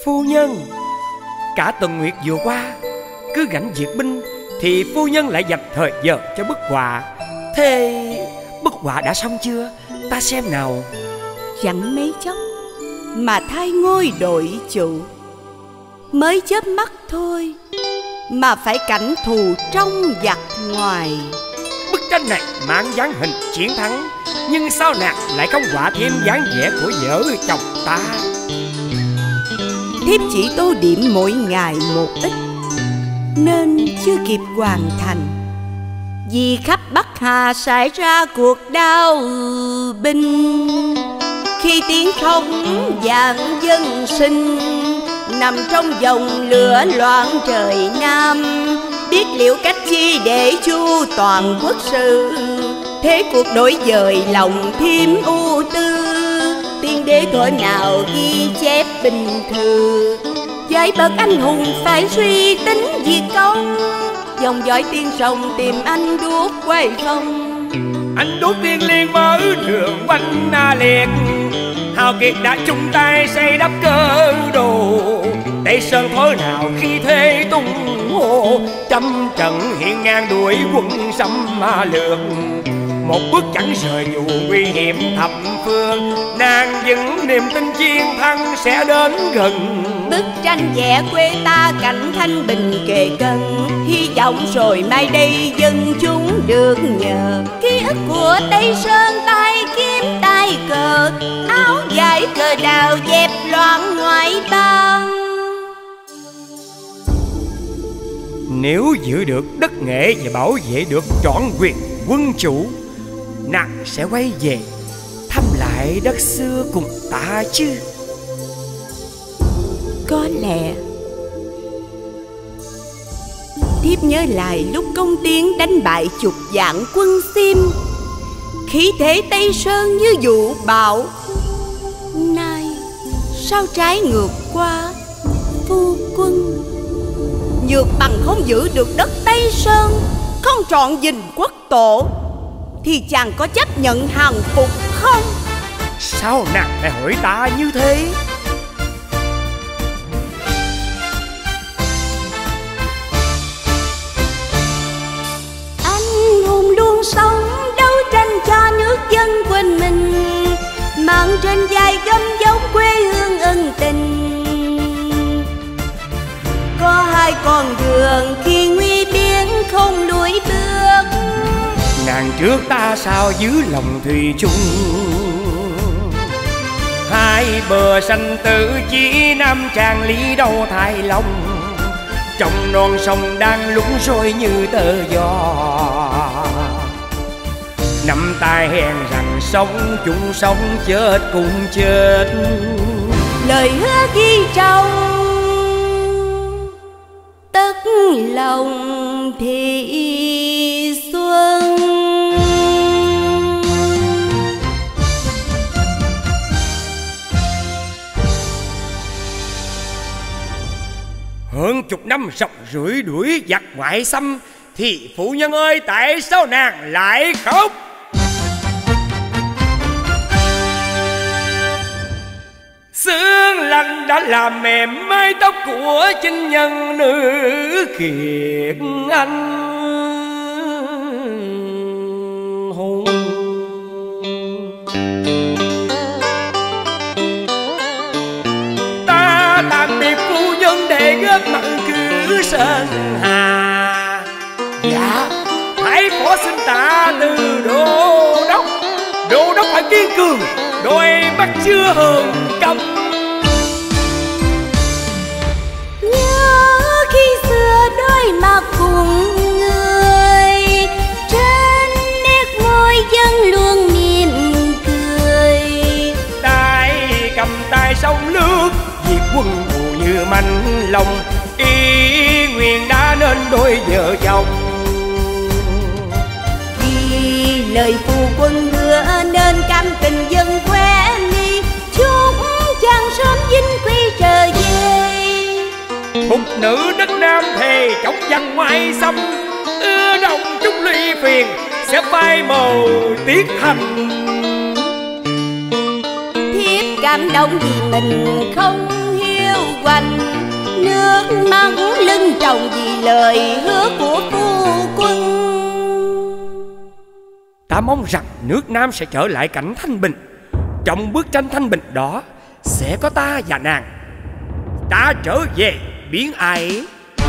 Phu nhân, cả tuần nguyệt vừa qua cứ rảnh duyệt binh thì phu nhân lại dành thời giờ cho bức họa. Thế bức họa đã xong chưa? Ta xem nào. Chẳng mấy chốc mà thay ngôi đội chủ, mới chớp mắt thôi mà phải cảnh thù trong giặc ngoài. Bức tranh này mang dáng hình chiến thắng, nhưng sao nàng lại không họa thêm dáng vẻ của vợ chồng ta? Thiếp chỉ tô điểm mỗi ngày một ít nên chưa kịp hoàn thành. Vì khắp Bắc Hà xảy ra cuộc đao binh, khi tiếng không vạn dân sinh, nằm trong dòng lửa loạn trời Nam. Biết liệu cách chi để chu toàn quốc sự, thế cuộc đổi dời lòng thêm ưu tư. Tiên đế thuở nào ghi chép bình thư, với bậc anh hùng phải suy tính diệt công. Dòng dõi tiên sông tìm anh đuốc quay phong, anh đốt tiên liên mở đường quanh Na Liệt. Hào kiệt đã chung tay xây đắp cơ đồ, Tây Sơn thối nào khi thế tung hô. Trăm trận hiện ngang đuổi quân xâm ma lược, một bước chẳng rời dù nguy hiểm thập phương. Nàng vẫn niềm tin chiến thắng sẽ đến gần. bức tranh vẽ quê ta cảnh thanh bình kề cân, hy vọng rồi mai đây dân chúng được nhờ. Ký ức của Tây Sơn tay kiếm tay cờ, áo dài cờ đào dẹp loạn ngoại bang. Nếu giữ được đất Nghệ và bảo vệ được trọn quyền quân chủ, nàng sẽ quay về thăm lại đất xưa cùng ta chứ? Có lẽ. Thiếp nhớ lại lúc công tiến đánh bại chục vạn quân Xiêm, khí thế Tây Sơn như vụ bão. Nay sao trái ngược qua phu quân? Nhược bằng không giữ được đất Tây Sơn, không trọn gìn quốc tổ, thì chàng có chấp nhận hàng phục không? Sao nàng lại hỏi ta như thế? Anh hùng luôn sống đấu tranh cho nước dân quên mình, mang trên vai gấm dấu quê hương ân tình. Có hai con đường khi nguy biến không lùi bước, nàng trước ta sao giữ lòng thủy chung. Hai bờ sanh tử chỉ năm tràng lý đâu thay lòng, trong non sông đang lún sôi như tơ gió. Nắm tay hẹn rằng sống chung sống chết cùng chết, lời hứa ghi trong tất lòng thị xuân. Hơn chục năm ròng rưỡi đuổi giặc ngoại xâm, thì phụ nhân ơi tại sao nàng lại khóc? Sương lạnh đã làm mềm mái tóc của chinh nhân nữ kiệt anh hùng. Ta tạm biệt phu nhân để góp mặt cứ sơn hà. Dạ, hãy phó xin tạ từ đô đốc. Đô đốc phải kiên cường, đôi mắt chưa hờn căm. Nhớ khi xưa đôi mặt cùng người, trên nét môi vẫn luôn mỉm cười. Tay cầm tay sông nước, diệt quân thù như manh lòng. Ý nguyện đã nên đôi vợ chồng, vì lời phù quân hứa nên cam tình dân quê ly. Chúc chàng sớm vinh quy trở về. Thục nữ đất Nam thề chống giặc ngoại xâm, ưa đồng chút ly phiền sẽ phai màu tiếc hành. Thiếp cảm động vì mình không hiu vành, nước mắt lưng tròng vì lời hứa của phu quân. Ta mong rằng nước Nam sẽ trở lại cảnh thanh bình. Trong bức tranh thanh bình đó sẽ có ta và nàng. Ta trở về biển Ai.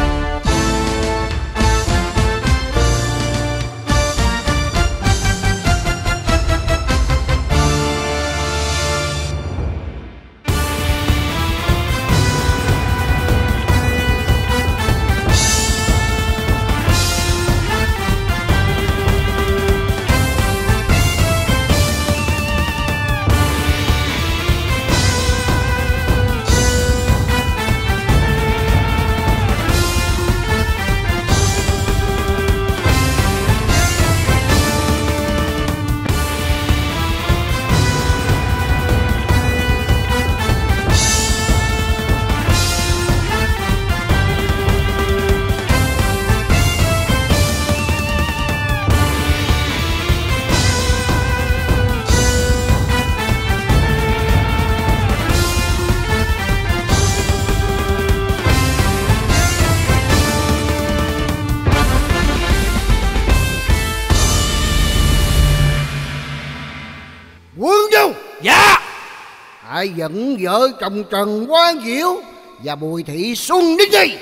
Hãy dẫn vợ chồng Trần Quang Diệu và Bùi Thị Xuân đến đây.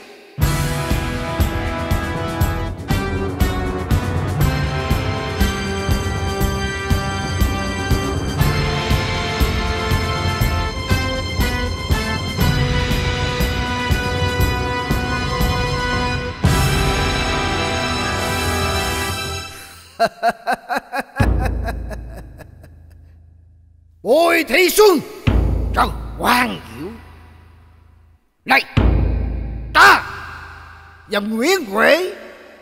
Bùi Thị Xuân, Trần Quang Diệu. Này, ta và Nguyễn Huệ,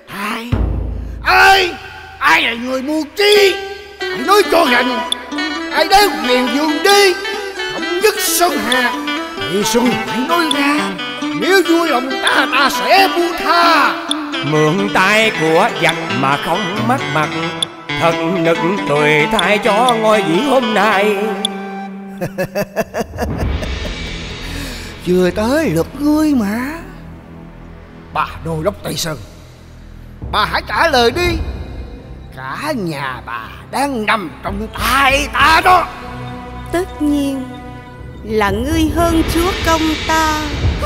ai là người mưu trí? Hãy nói cho rành. Ai đến quyền vương đi thống nhất Sơn Hà? Thị Xuân hãy nói ra. Nếu vui lòng ta sẽ buông tha. Mượn tay của giặc mà không mất mặt, thật nực cười thay cho ngôi vị hôm nay. Chưa tới lượt ngươi mà. Bà Đô đốc Tây Sơn, bà hãy trả lời đi. Cả nhà bà đang nằm trong tay ta đó. Tất nhiên là ngươi hơn chúa công ta.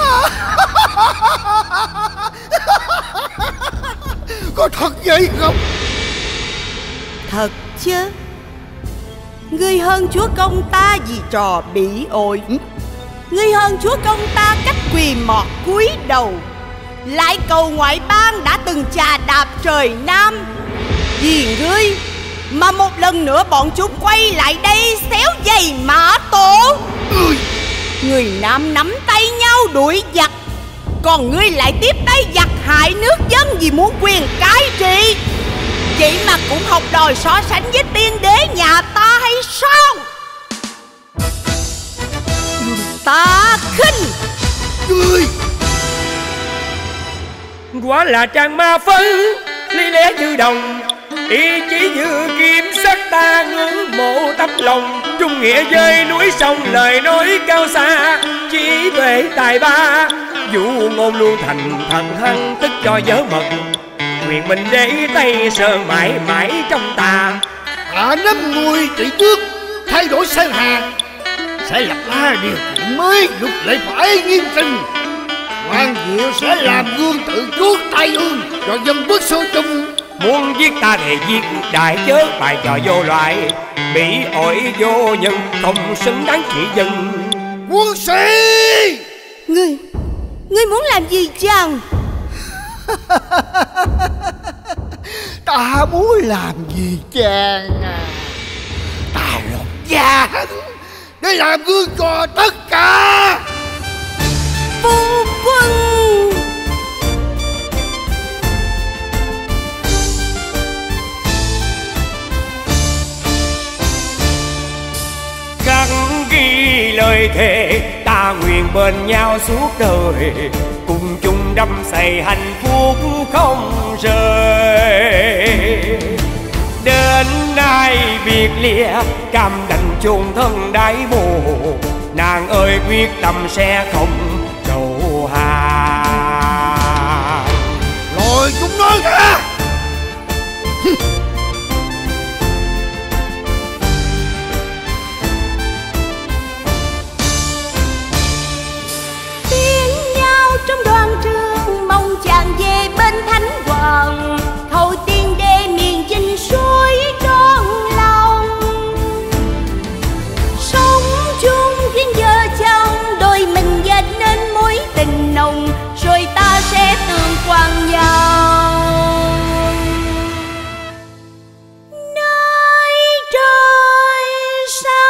Có thật vậy không? Thật chứ. Ngươi hơn chúa công ta vì trò bỉ ổi. Ngươi hơn chúa công ta cách quỳ mọt cúi đầu, lại cầu ngoại bang đã từng chà đạp trời Nam. Vì ngươi mà một lần nữa bọn chúng quay lại đây xéo giày Mã Tổ. Người Nam nắm tay nhau đuổi giặc, còn ngươi lại tiếp tay giặc hại nước dân vì muốn quyền cai trị. Vậy mà cũng học đòi so sánh với tiên đế nhà ta hay sao? Ta khinh ngươi. Quả là chàng ma phấn lý lẽ như đồng, ý chí như kim sắc ta ngưỡng mộ tấm lòng. Trung nghĩa với núi sông lời nói cao xa, trí tuệ tài ba vũ ngôn luôn thành thần hăng tức cho dở mật. Quyền mình để Tây Sơn mãi mãi trong ta. Nắm ngôi trị tước thay đổi Sơn Hà, sẽ lập ra điều kiện mới, luật lệ phải nghiêm trình. Quang Diệu sẽ làm gương tự chuốc Tây Ương cho dân quốc số chung. Muốn giết ta thì giết đại chớ bài trò vô loại, bị ổi vô nhân không xứng đáng trị dân. Quân sĩ, Ngươi muốn làm gì chàng? Ta muốn làm gì chàng à? Ta lột da hắn để làm gương cho tất cả. Phu quân, khắc ghi lời thề ta nguyện bên nhau suốt đời, cùng chung đắm say hạnh phúc không rời. Đến nay biệt lìa cam đành chôn thân đáy mồ, nàng ơi quyết tâm sẽ không ra. Tiếng nhau trong đoàn trường, mong chàng về bên Thánh Hoàng, khâu tiên đê miền Vinh suối tròn lòng. Sống chung duyên vợ chồng, đôi mình dệt nên mối tình nồng, rồi ta sẽ tương quan nhau nơi trời xa.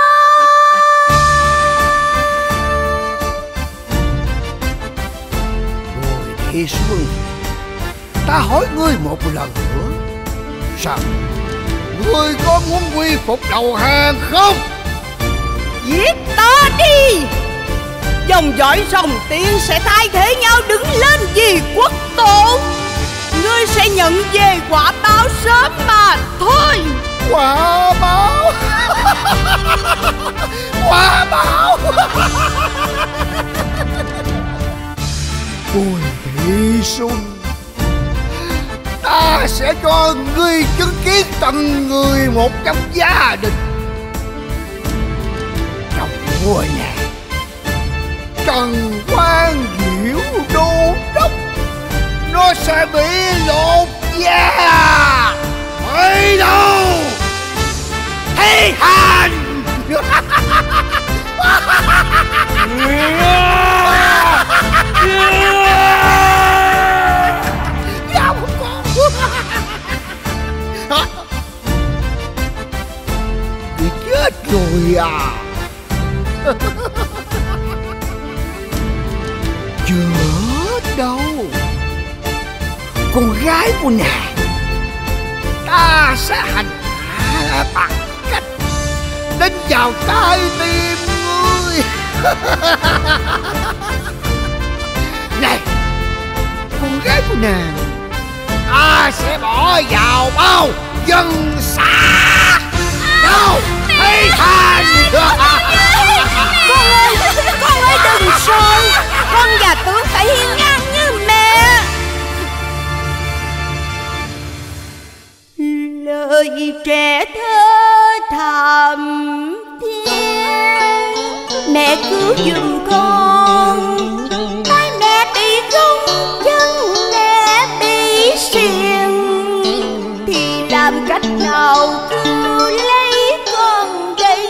Bùi Thị Xuân, ta hỏi ngươi một lần nữa, sao ngươi có muốn quy phục đầu hàng không? Giết ta đi, dòng dõi dòng tiên sẽ thay thế nhau đứng lên vì quốc tổ. Ngươi sẽ nhận về quả báo sớm mà thôi. Quả báo. Quả báo. Bùi Thị Xuân, ta sẽ cho ngươi chứng kiến từng người một trong gia đình. Trong mùa này, Trần Quang Diệu đô đốc nó sẽ bị lột da. Mới đâu thi hành. Người chết rồi à? Chưa đâu. Con gái của nàng ta sẽ hành hạ bằng cách đánh vào trái tim ngươi. Này, con gái của nàng ta sẽ bỏ vào bao dân xã. Đâu thi hành. Con ơi đừng sợ, con và tướng phải hiên ngang như mẹ. Lời trẻ thơ thầm thiên, mẹ cứu giùm con. Tay mẹ bị gông, chân mẹ bị xiềng, thì làm cách nào cứu lấy con đây?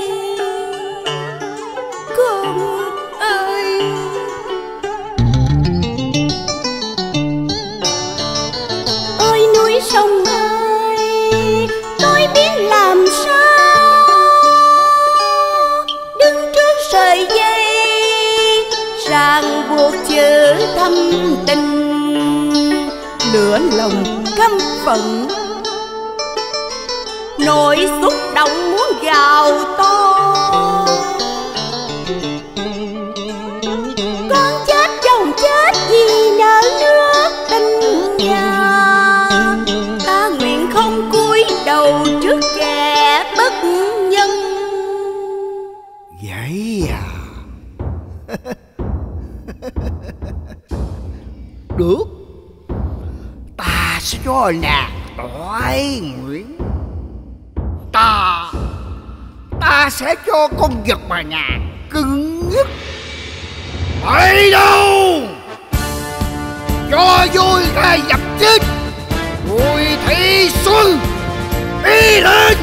Con ơi, ôi núi sông ơi, tôi biết làm sao đứng trước sợi dây ràng buộc chữ thâm tình. Lửa lòng căm phẫn, nỗi xúc động muốn gào to. Con chết chồng chết vì nợ nước tình nhà, ta nguyện không cúi đầu trước kẻ bất nhân. Vậy à? Được, ta sẽ cho nàng toại nguyện. Ta sẽ cho con vật mà nàng cưng nhất. Ở đâu cho vui ta dập chết Bùi Thị Xuân. Đi lên.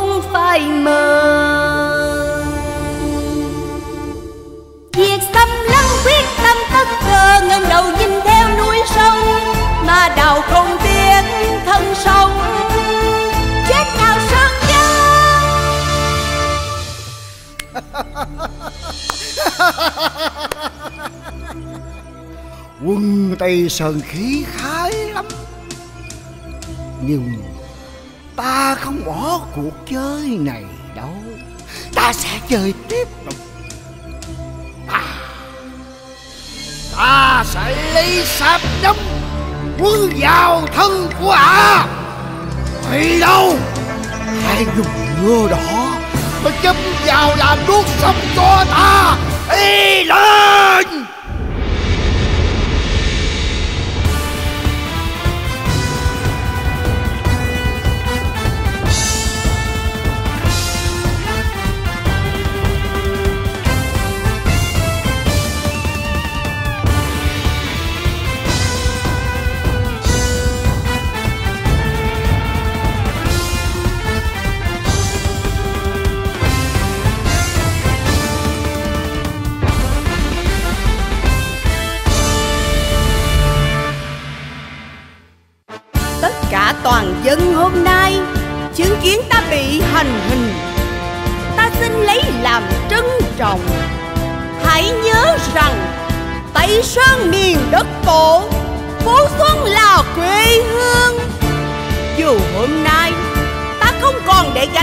không phải mơ. Việc xâm lăng quyết tâm tất cơ, ngẩng đầu nhìn theo núi sông, mà đào không tiếc thân sống, chết nào sơn dân. Quân Tây Sơn khí khái lắm, nhưng ta không bỏ cuộc chơi này đâu. Ta sẽ chơi tiếp tục. Ta sẽ lấy sạp đâm quân vào thân của ả. Thì đâu hãy dùng ngựa đỏ mà châm vào làm đuốc sống cho ta. Đi lên! Toàn dân hôm nay chứng kiến ta bị hành hình, ta xin lấy làm trân trọng. Hãy nhớ rằng Tây Sơn miền đất tổ, phố Xuân là quê hương. Dù hôm nay ta không còn để gánh